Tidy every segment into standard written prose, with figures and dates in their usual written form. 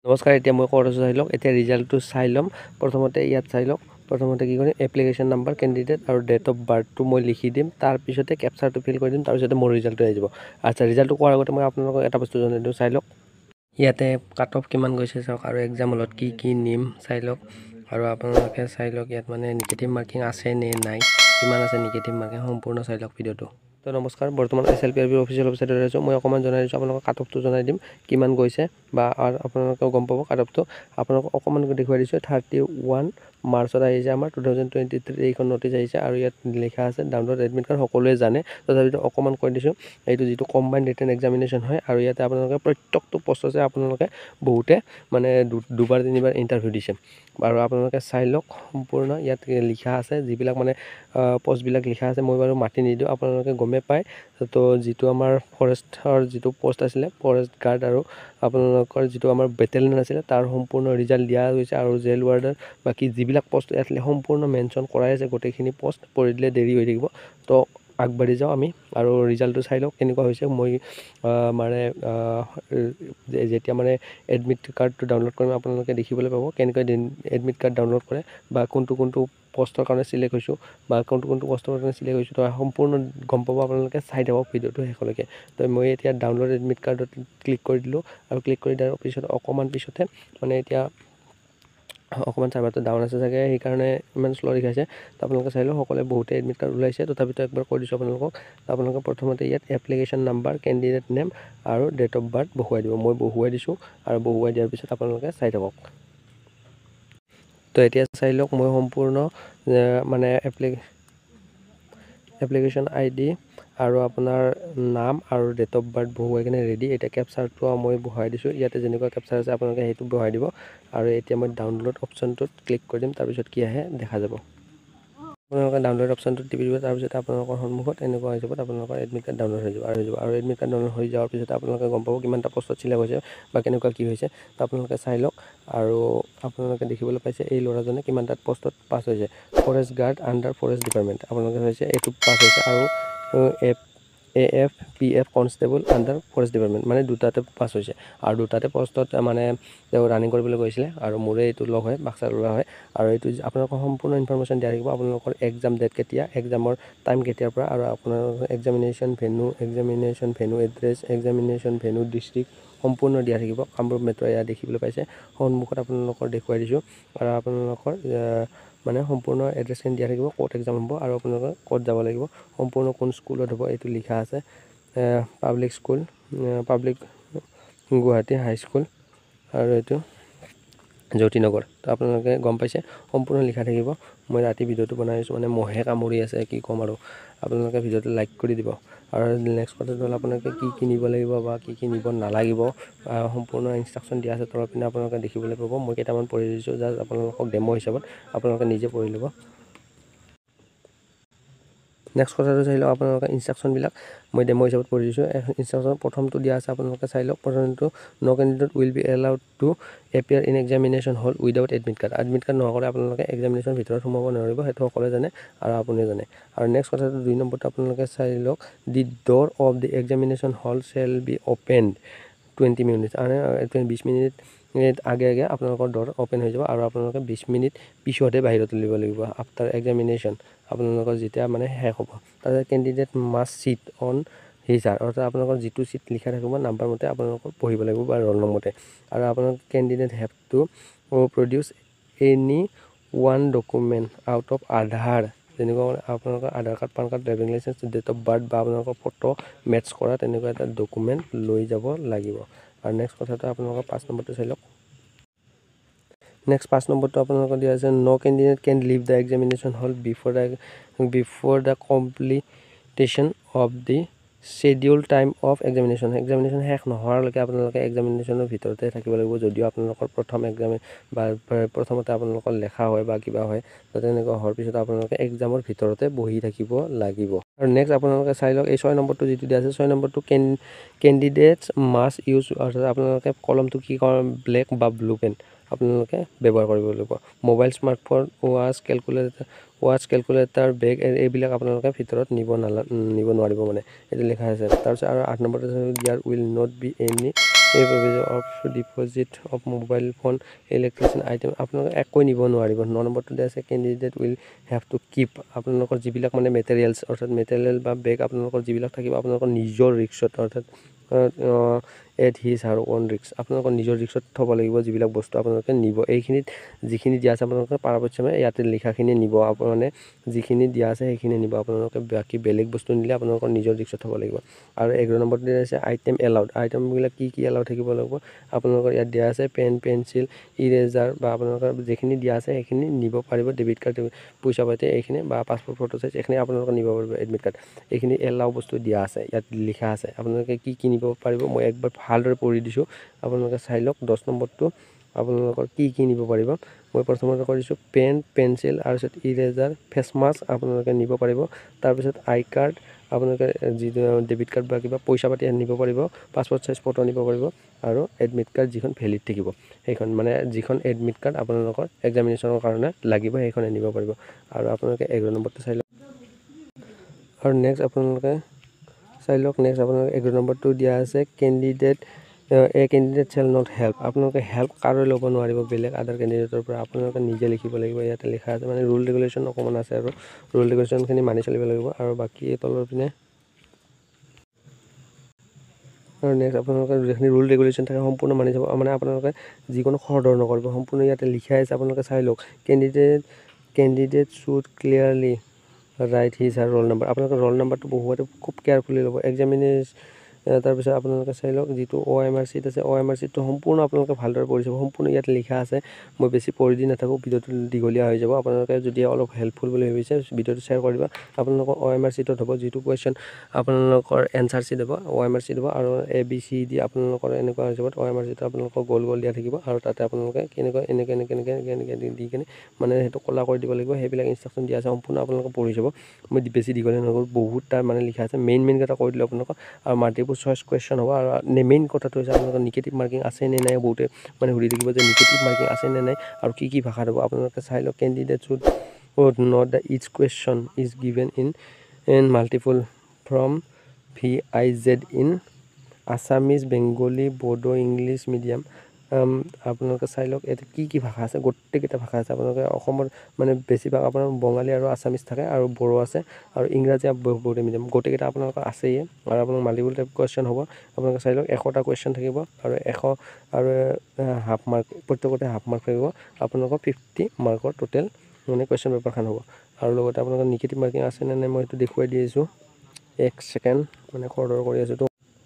নমস্কাৰ, এতিয়া মই কোৱাৰিজ চাই লওক। এতিয়া ৰিজাল্টটো চাই ল'ম। প্ৰথমতে ইয়াত চাই লওক। প্ৰথমতে কি কৰিম, এপ্লিকেশ্যন নাম্বাৰ, কেণ্ডিডেট আৰু ডেট অফ বাৰ্থটো মই লিখি দিম। তাৰপিছতে কেপচাৰটো ফিল কৰি দিম। তাৰপিছতে মোৰ ৰিজাল্টটো আহি যাব। আচ্ছা, ৰিজাল্টটো কোৱাৰ আগতে মই আপোনালোকক এটা বস্তু জনাই দিওঁ, চাই লওক। ইয়াতে কাট অফ কিমান গৈছে চাওক, আৰু এক্সাম হলত কি নিম চাই লওক। আৰু আপোনালোকে চাই লওক ইয়াত মানে নিগেটিভ মাৰ্কিং আছে নে নাই, কিমান আছে নিগেটিভ মাৰ্কিং, সম্পূৰ্ণ চাই লওক ভিডিঅ'টো। তো নমস্কাৰ, বৰ্তমান SLPRB অফিচিয়েল ৱেবছাইটত আছোঁ। মই অকণমান জনাই দিছোঁ, আপোনালোকক কাট অফটো জনাই দিম কিমান গৈছে, বা আপোনালোকেও গম পাব কাট অফটো। আপোনালোকক অকণমান দেখুৱাই দিছোঁ। 31 মাৰ্চত আহিছে আমাৰ 2023 এইখন নটিচ আহিছে, আৰু ইয়াত লিখা আছে ডাউনলোড এডমিট কাৰ্ড। সকলোৱে জানে, তথাপিতো অকণমান কৈ দিছোঁ। এইটো যিটো কম্বাইণ্ড ৰিটেন এক্সামিনেশ্যন হয়, আৰু ইয়াতে আপোনালোকে প্ৰত্যেকটো পষ্টতে আপোনালোকে বহুতে মানে দুবাৰ তিনিবাৰ ইণ্টাৰভিউ দিছে। আৰু আপোনালোকে চাই লওক সম্পূৰ্ণ ইয়াত লিখা আছে, যিবিলাক মানে পষ্টবিলাক লিখা আছে। মই বাৰু মাতি নিদিওঁ, আপোনালোকে গমেই পায়। তো যিটো আমাৰ ফৰেষ্টৰ যিটো পষ্ট আছিলে, ফৰেষ্ট গাৰ্ড, আৰু আপোনালোকৰ যিটো আমাৰ বেটেলিয়ন আছিলে, তাৰ সম্পূৰ্ণ ৰিজাল্ট দিয়া হৈছে। আৰু জেল ৱাৰ্ডাৰ বাকী যিবিলাক পষ্ট ইয়াত সম্পূৰ্ণ মেনশ্যন কৰাই আছে, গোটেইখিনি পষ্ট কৰি দিলে দেৰি হৈ থাকিব। তো আগবাঢ়ি যাওঁ আমি, আৰু ৰিজাল্টটো চাই লওক কেনেকুৱা হৈছে। মই মানে যেতিয়া মানে এডমিট কাৰ্ডটো ডাউনলোড কৰিম, আপোনালোকে দেখিবলৈ পাব কেনেকৈ এডমিট কাৰ্ড ডাউনলোড কৰে, বা কোনটো পষ্টৰ কাৰণে চিলেক্ট হৈছোঁ, বা কোনটো পষ্টৰ কাৰণে চিলেক্ট হৈছোঁ। তো সম্পূৰ্ণ গম পাব আপোনালোকে, চাই থাকক ভিডিঅ'টো শেষলৈকে। তো মই এতিয়া ডাউনলোড এডমিট কাৰ্ডত ক্লিক কৰি দিলোঁ, আৰু ক্লিক কৰি দিয়াৰ পিছত অকণমান পিছতে মানে এতিয়া অকণমান চাৰ্ভাৰটো ডাউন আছে চাগে, সেইকাৰণে ইমান শ্ল' দেখাইছে। তো আপোনালোকে চাই লওক, সকলোৱে বহুতে এডমিট কাৰ্ড ওলাইছে। তথাপিতো একবাৰ কৈ দিছোঁ আপোনালোকক। আপোনালোকে প্ৰথমতে ইয়াত এপ্লিকেশ্যন নাম্বাৰ, কেণ্ডিডেট নেম আৰু ডেট অফ বাৰ্থ বহুৱাই দিব। মই বহুৱাই দিছোঁ, আৰু বহুৱাই দিয়াৰ পিছত আপোনালোকে চাই থাকক। তো এতিয়া চাই লওক, মই সম্পূৰ্ণ মানে এপ্লিকেশ্যন ID আৰু আপোনাৰ নাম আৰু ডেট অফ বাৰ্থ বহুৱাই কিনে ৰেডি। এতিয়া কেপচাৰটো মই বহাই দিছোঁ। ইয়াতে যেনেকুৱা কেপচাৰ আছে আপোনালোকে সেইটো বহাই দিব। আৰু এতিয়া মই ডাউনলোড অপশ্যনটোত ক্লিক কৰি দিম। তাৰপিছত কি আহে দেখা যাব। আপোনালোকে ডাউনলোড অপশ্যনটোত টিপি দিব। তাৰপিছত আপোনালোকৰ সন্মুখত এনেকুৱা হৈ যাব, আপোনালোকৰ এডমিট কাৰ্ড ডাউনলোড হৈ যাব। আৰু এডমিট কাৰ্ড ডাউনলোড হৈ যোৱাৰ পিছত আপোনালোকে গম পাব কিমানটা পষ্টত চিলেক্ট হৈছে, বা কেনেকুৱা কি হৈছে। তো আপোনালোকে চাই লওক, আৰু আপোনালোকে দেখিবলৈ পাইছে এই ল'ৰাজনে কিমানটা পষ্টত পাছ হৈছে। Forest guard under forest department আপোনালোকে হৈছে, এইটো পাছ হৈছে। আৰু AFPF constable under forest department, মানে দুটাতে পাছ হৈছে। আৰু দুটাতে পষ্টত মানে তেওঁ ৰানিং কৰিবলৈ গৈছিলে, আৰু মোৰে এইটো লগ হয়, বাক্সাৰ ল'ৰা হয়। আৰু এইটো আপোনালোকৰ সম্পূৰ্ণ ইনফৰমেশ্যন দিয়া থাকিব। আপোনালোকৰ এক্সাম ডেট কেতিয়া, এক্সামৰ টাইম কেতিয়াৰ পৰা, আৰু আপোনালোকৰ examination venue address, examination venue district সম্পূৰ্ণ দিয়া থাকিব। কামৰূপ মেট্ৰ' এয়া দেখিবলৈ পাইছে, সন্মুখত আপোনালোকৰ দেখুৱাই দিছোঁ। আৰু আপোনালোকৰ মানে সম্পূৰ্ণ এড্ৰেছখিনি দিয়া থাকিব, ক'ত এক্সাম হ'ব, আৰু আপোনালোকে ক'ত যাব লাগিব, সম্পূৰ্ণ কোন স্কুলত হ'ব এইটো লিখা আছে। Public school, public Guwahati high school, আৰু এইটো জ্যোতিনগৰ। তো আপোনালোকে গম পাইছে, সম্পূৰ্ণ লিখা থাকিব। মই ৰাতি ভিডিঅ'টো বনাই আছোঁ, মানে মহে কামুৰি আছে, কি ক'ম আৰু। আপোনালোকে ভিডিঅ'টো লাইক কৰি দিব। আৰু নেক্সট কথাটো হ'ল আপোনালোকে কি নিব লাগিব, বা কি নিব নালাগিব, সম্পূৰ্ণ ইনষ্ট্ৰাকশ্যন দিয়া আছে তলৰ পিনে আপোনালোকে দেখিবলৈ পাব। মই কেইটামান পঢ়ি দিছোঁ, জাষ্ট আপোনালোকক ডেমো হিচাপত, আপোনালোকে নিজে পঢ়ি ল'ব। নেক্সট কথাটো চাই লওক, আপোনালোকে ইনষ্ট্ৰাকশ্যনবিলাক মই ডেমো হিচাপত পঢ়ি দিছোঁ। ইনষ্ট্ৰাকশ্যন প্ৰথমটো দিয়া আছে, আপোনালোকে চাই লওক। প্ৰথমটো no' candidate will be allowed to appear in examination hall without admit card. Admit card নোহোৱাকৈ আপোনালোকে এক্সামিনেশ্যনৰ ভিতৰত সোমাব নোৱাৰিব, সেইটো সকলোৱে জানে, আৰু আপুনিও জানে। আৰু নেক্সট কথাটো 2 নম্বৰটো আপোনালোকে চাই লওক। The door of the examination hall shall be opened 20 minutes, আৰু 20 মিনিট আগে আপোনালোকৰ ড'ৰ অ'পেন হৈ যাব, আৰু আপোনালোকে 20 মিনিট পিছতহে বাহিৰত উলিব লাগিব। আফটাৰ এক্সামিনেশ্যন আপোনালোকৰ যেতিয়া মানে শেষ হ'ব। তাৰপিছত candidate must sit on his her, অৰ্থাৎ আপোনালোকৰ যিটো চিট লিখা থাকিব নাম্বাৰ মতে আপোনালোকৰ পঢ়িব লাগিব, বা ৰোল নম্বৰতে। আৰু আপোনালোক candidate have to produce any one document out of Aadhaar, যেনেকুৱা আপোনালোকৰ Aadhaar card, PAN card, driving licence, date of birth, বা আপোনালোকৰ ফটো মেটচ কৰা তেনেকুৱা এটা ডকুমেণ্ট লৈ যাব লাগিব। আৰু নেক্সট কথাটো আপোনালোকৰ 5 নম্বৰটো চাই লওক। নেক্সট 5 নম্বৰটো আপোনালোকৰ দিয়া আছে, no' candidate can leave the examination hall before the completion of the schedule time of examination. Examination শেষ নোহোৱালৈকে আপোনালোকে এক্সামিনেশ্যনৰ ভিতৰতে থাকিব লাগিব, যদিও আপোনালোকৰ প্ৰথম এক্সাম বা প্ৰথমতে আপোনালোকৰ লেখা হয় বা কিবা হয়, তো তেনেকুৱা হোৱাৰ পিছত আপোনালোকে এক্সামৰ ভিতৰতে বহি থাকিব লাগিব। আৰু নেক্সট আপোনালোকে চাই লওক, এই 6 নম্বৰটো যিটো দিয়া আছে, 6 নম্বৰটো কেণ্ডিডেটছ মাষ্ট ইউজ, অৰ্থাৎ আপোনালোকে কলমটো কি কৰে, ব্লেক বা ব্লু পেন আপোনালোকে ব্যৱহাৰ কৰিব লাগিব। Mobile, smartphone, watch, calculator, bag এইবিলাক আপোনালোকে ভিতৰত নিব নোৱাৰিব, মানে এইটো লিখা আছে। তাৰপিছত আৰু 8 নম্বৰটো, ইয়াৰ উইল নট বি এনি এই provision of deposit of mobile phone electrician item আপোনালোকে একো নিব নোৱাৰিব 9 নম্বৰটো দিয়া আছে candidate will have to keep আপোনালোকৰ যিবিলাক মানে মেটেৰিয়েলছ অৰ্থাৎ মেটেৰিয়েল বা বেগ আপোনালোকৰ যিবিলাক থাকিব আপোনালোকৰ নিজৰ ৰিক্সত অৰ্থাৎ এট হিজ হাৰ অন ৰিক্স আপোনালোকৰ নিজৰ ৰিক্সত থ'ব লাগিব যিবিলাক বস্তু আপোনালোকে নিব এইখিনিত যিখিনি দিয়া আছে আপোনালোকে পৰাপক্ষে ইয়াতে লিখাখিনি নিব মানে যিখিনি দিয়া আছে সেইখিনি নিব আপোনালোকে বাকী বেলেগ বস্তু নিলে আপোনালোকৰ নিজৰ ৰিক্সত থ'ব লাগিব আৰু 11 নম্বৰটো দিয়া আছে আইটেম এলাউড আইটেমবিলাক কি এলাউড থাকিব লাগিব আপোনালোকৰ ইয়াত দিয়া আছে পেন পেঞ্চিল ইৰেজাৰ বা আপোনালোকৰ যিখিনি দিয়া আছে সেইখিনি নিব পাৰিব ডেবিট কাৰ্ড পইচা পাতি এইখিনি বা পাছপোৰ্ট ফটো চাইজ এইখিনি আপোনালোকে নিব পাৰিব এডমিট কাৰ্ড এইখিনি এলাউ বস্তু দিয়া আছে ইয়াত লিখা আছে আপোনালোকে কি নিব পাৰিব মই একবাৰ ভালদৰে পঢ়ি দিছোঁ আপোনালোকে চাই লওক 10 নম্বৰটো আপোনালোকৰ কি নিব পাৰিব মই প্ৰথমতে কৰিছোঁ পেন পেঞ্চিল আৰু পিছত ইৰেজাৰ ফেচ মাস্ক আপোনালোকে নিব পাৰিব তাৰপিছত আই কাৰ্ড আপোনালোকে যি ডেবিট কাৰ্ড বা কিবা পইচা পাতি নিব পাৰিব পাছপোৰ্ট চাইজ ফটো নিব পাৰিব আৰু এডমিট কাৰ্ড যিখন ভেলিড থাকিব সেইখন মানে যিখন এডমিট কাৰ্ড আপোনালোকৰ এক্সামিনেশ্যনৰ কাৰণে লাগিব সেইখন নিব পাৰিব আৰু আপোনালোকে 11 নম্বৰটো চাই লওক আৰু নেক্সট আপোনালোকে চাই লওক নেক্সট আপোনালোকে 11 নম্বৰটো দিয়া আছে candidate candidate shall not help আপোনালোকে হেল্প কাৰো ল'ব নোৱাৰিব বেলেগ আদাৰ কেণ্ডিডেটৰ পৰা আপোনালোকে নিজে লিখিব লাগিব ইয়াতে লিখা আছে মানে ৰুল ৰেগুলেশ্যন অকণমান আছে আৰু ৰুল ৰেগুলেশ্যনখিনি মানি চলিব লাগিব আৰু বাকী তলৰ পিনে আৰু নেক্সট আপোনালোকে যিখিনি ৰুল ৰেগুলেশ্যন থাকে সম্পূৰ্ণ মানি যাব মানে আপোনালোকে যিকোনো খৰধৰ নকৰিব সম্পূৰ্ণ ইয়াতে লিখা আছে আপোনালোকে চাই লওক candidate should clearly write his her roll number আপোনালোকে ৰোল নম্বৰটো বহুতে খুব কেয়াৰফুলি ল'ব তাৰপিছত আপোনালোকে চাই লওক যিটো OMR চিট আছে OMR চিটটো সম্পূৰ্ণ আপোনালোকে ভালদৰে পঢ়ি যাব সম্পূৰ্ণ ইয়াত লিখা আছে মই বেছি পঢ়ি দি নাথাকোঁ ভিডিঅ'টো দীঘলীয়া হৈ যাব আপোনালোকে যদি অলপ হেল্পফুল বুলি ভাবিছে ভিডিঅ'টো শ্বেয়াৰ কৰিব আপোনালোকৰ OMR চিটত হ'ব যিটো কুৱেশ্যন আপোনালোকৰ এনচাৰ চিট হ'ব OMR চিট হ'ব আৰু ABCD আপোনালোকৰ এনেকুৱা হৈ যাব OMR চিটত আপোনালোকৰ গ'ল দিয়া থাকিব আৰু তাতে আপোনালোকে কেনেকৈ এনেকৈ দি কিনে মানে সেইটো কলা কৰি দিব লাগিব সেইবিলাক ইনষ্ট্ৰাকশ্যন দিয়া আছে সম্পূৰ্ণ আপোনালোকে পঢ়ি যাব মই বেছি দীঘলীয়া নকৰোঁ বহুত তাৰ মানে লিখা আছে মেইন কেইটা কৈ দিলোঁ আপোনালোকক আৰু মাল্টিপল চইচ কুৱেশ্যন হ'ব আৰু মেইন কথাটো হৈছে আপোনালোকৰ নিগেটিভ মাৰ্কিং আছে নে নাই বহুতে মানে সুধি থাকিব যে নিগেটিভ মাৰ্কিং আছে নে নাই আৰু কি ভাষাত হ'ব আপোনালোকে চাই লওক candidate should note the each question is given in multiple form VIZ in Assamese Bengali Bodo English medium আপোনালোকে চাই লওক ইয়াতে কি ভাষা আছে গোটেইকেইটা ভাষা আছে আপোনালোকে অসমৰ মানে বেছিভাগ আপোনাৰ বঙালী আৰু আছামিজ থাকে আৰু বড়ো আছে আৰু ইংৰাজী বহুতে মিডিয়াম গোটেইকেইটা আপোনালোকৰ আছেই আৰু আপোনালোক মাল্টিপল টাইপ কুৱেশ্যন হ'ব আপোনালোকে চাই লওক 100টা কুৱেশ্যন থাকিব আৰু 100 আৰু হাফ মাৰ্ক প্ৰত্যেকতে হাফ মাৰ্ক থাকিব আপোনালোকৰ 50 মাৰ্কৰ টোটেল মানে কুৱেশ্যন পেপাৰখন হ'ব আৰু লগতে আপোনালোকৰ নিগেটিভ মাৰ্কিং আছে নে নাই মই সেইটো দেখুৱাই দি আছোঁ 1 ছেকেণ্ড মানে খৰধৰ কৰি আছোঁ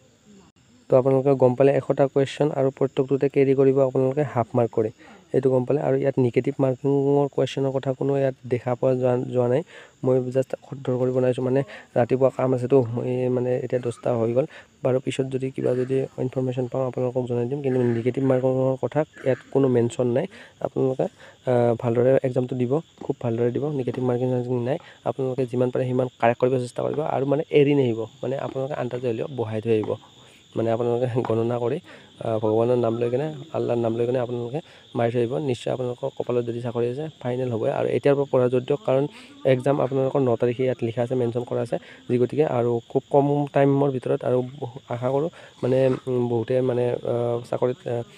তো আপোনালোকে গম পালে 100টা কুৱেশ্যন আৰু প্ৰত্যেকটোতে কেৰি কৰিব আপোনালোকে হাফ মাৰ্ক কৰি এইটো গম পালে আৰু ইয়াত নিগেটিভ মাৰ্কিঙৰ কুৱেশ্যনৰ কথা কোনো ইয়াত দেখা পোৱা যোৱা নাই মই জাষ্ট খৰধৰ কৰি বনাইছোঁ মানে ৰাতিপুৱা কাম আছেতো মই মানে এতিয়া 10টা হৈ গ'ল বাৰু পিছত যদি কিবা ইনফৰমেশ্যন পাওঁ আপোনালোকক জনাই দিম কিন্তু নিগেটিভ মাৰ্কিঙৰ কথা ইয়াত কোনো মেনশ্যন নাই আপোনালোকে ভালদৰে এক্সামটো দিব খুব ভালদৰে দিব নিগেটিভ মাৰ্কিং নাই আপোনালোকে যিমান পাৰে সিমান কাৰেক্ট কৰিব চেষ্টা কৰিব আৰু মানে এৰি নাহিব মানে আপোনালোকে আন্দাজে হ'লেও বহাই থৈ আহিব মানে আপোনালোকে গণনা কৰি ভগৱানৰ নাম লৈ কিনে আল্লাহৰ নাম লৈ কিনে আপোনালোকে মাৰি থৈ আহিব নিশ্চয় আপোনালোকৰ কপালত যদি চাকৰি আছে ফাইনেল হ'ব আৰু এতিয়াৰ পৰা পঢ়া যদিও কাৰণ এক্সাম আপোনালোকৰ 9 তাৰিখে ইয়াত লিখা আছে মেনশ্যন কৰা আছে যি গতিকে আৰু খুব কম টাইমৰ ভিতৰত আৰু আশা কৰোঁ মানে বহুতে মানে চাকৰিত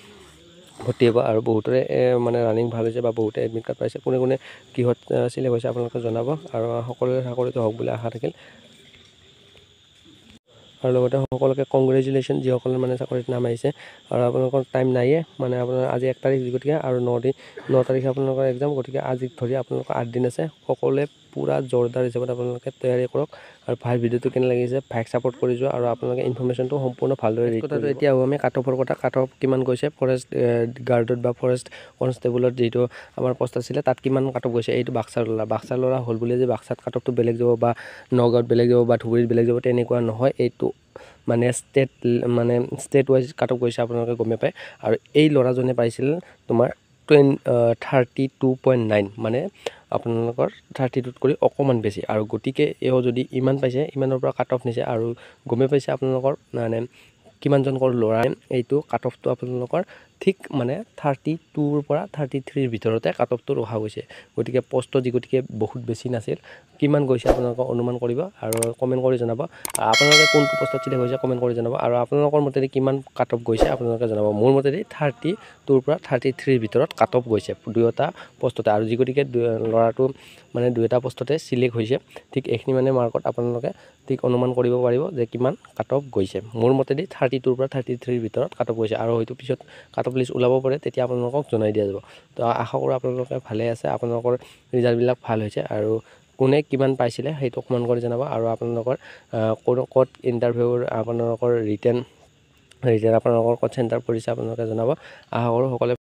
ভৰ্তি হ'ব আৰু বহুতৰে মানে ৰানিং ভাল হৈছে বা বহুতে এডমিট কাৰ্ড পাইছে কোনে কিহত চিলেক্ট হৈছে আপোনালোকে জনাব আৰু সকলোৰে চাকৰিটো হওক বুলি আশা থাকিল আৰু লগতে সকলোকে কংগ্ৰেচুলেশ্যন যিসকলে মানে চাকৰিত নাম আহিছে আৰু আপোনালোকৰ টাইম নাইয়ে মানে আপোনাৰ আজি 1 তাৰিখ গতিকে আৰু 9 তাৰিখে আপোনালোকৰ এক্সাম গতিকে আজি ধৰি আপোনালোকৰ 8 দিন আছে সকলোৱে পুৰা জোৰদাৰ হিচাপত আপোনালোকে তৈয়াৰী কৰক আৰু ভিডিঅ'টো কেনে লাগিছে ছাপোৰ্ট কৰি যোৱা আৰু আপোনালোকে ইনফৰমেশ্যনটো সম্পূৰ্ণ ভালদৰে ৰিড কৰিব এতিয়া আমি কাট অফৰ কথা কাট অফ কিমান গৈছে ফৰেষ্ট গাৰ্ডত বা ফৰেষ্ট কনষ্টেবলত যিটো আমাৰ পোষ্ট আছিলে তাত কিমান কাট অফ গৈছে এইটো বাক্সাৰ ল'ৰা হ'ল বুলি যে বাক্সাত কাট অফটো বেলেগ যাব বা নগাঁৱত বেলেগ যাব বা ধুবুৰীত বেলেগ যাব তেনেকুৱা নহয় এইটো মানে ষ্টেট ৱাইজ কাট অফ গৈছে আপোনালোকে গমে পায় আৰু এই ল'ৰাজনে পাইছিল তোমাৰ 32.9 মানে আপোনালোকৰ 32 কৰি অকণমান বেছি আৰু গতিকে এও যদি ইমান পাইছে ইমানৰ পৰা কাট অফ নিছে আৰু গমে পাইছে আপোনালোকৰ মানে কিমানজন ল'ৰাই এইটো কাট অফটো আপোনালোকৰ ঠিক মানে 32ৰ পৰা 33ৰ ভিতৰতে কাট অফটো ৰখা গৈছে গতিকে পোষ্ট গতিকে বহুত বেছি নাছিল কিমান গৈছে আপোনালোকে অনুমান কৰিব আৰু কমেন্ট কৰি জনাব আপোনালোকে কোনটো পোষ্টত চিলেক্ট হৈছে কমেন্ট কৰি জনাব আৰু আপোনালোকৰ মতে কিমান কাট অফ গৈছে আপোনালোকে জনাব মোৰ মতে 32ৰ পৰা 33ৰ ভিতৰত কাট অফ গৈছে দুয়োটা পোষ্টতে আৰু গতিকে ল'ৰাটো মানে দুয়োটা পোষ্টতে চিলেক্ট হৈছে ঠিক এইখিনি মানে মাৰ্কত আপোনালোকে ঠিক অনুমান কৰিব পাৰিব যে কিমান কাট অফ গৈছে মোৰ মতে 32ৰ পৰা 33ৰ ভিতৰত কাট অফ গৈছে আৰু হয়তো পিছত কাট অফ লিষ্ট ওলাব পাৰে তেতিয়া আপোনালোকক জনাই দিয়া যাব তো আশা কৰোঁ আপোনালোকে ভালে আছে আপোনালোকৰ ৰিজাল্টবিলাক ভাল হৈছে আৰু কোনে কিমান পাইছিলে সেইটো কমেন্ট কৰি জনাব আৰু আপোনালোকৰ ক'ত ইণ্টাৰভিউৰ আপোনালোকৰ ৰিটেন আপোনালোকৰ ক'ত চেণ্টাৰ পৰিছে আপোনালোকে জনাব আশা কৰোঁ সকলোৱে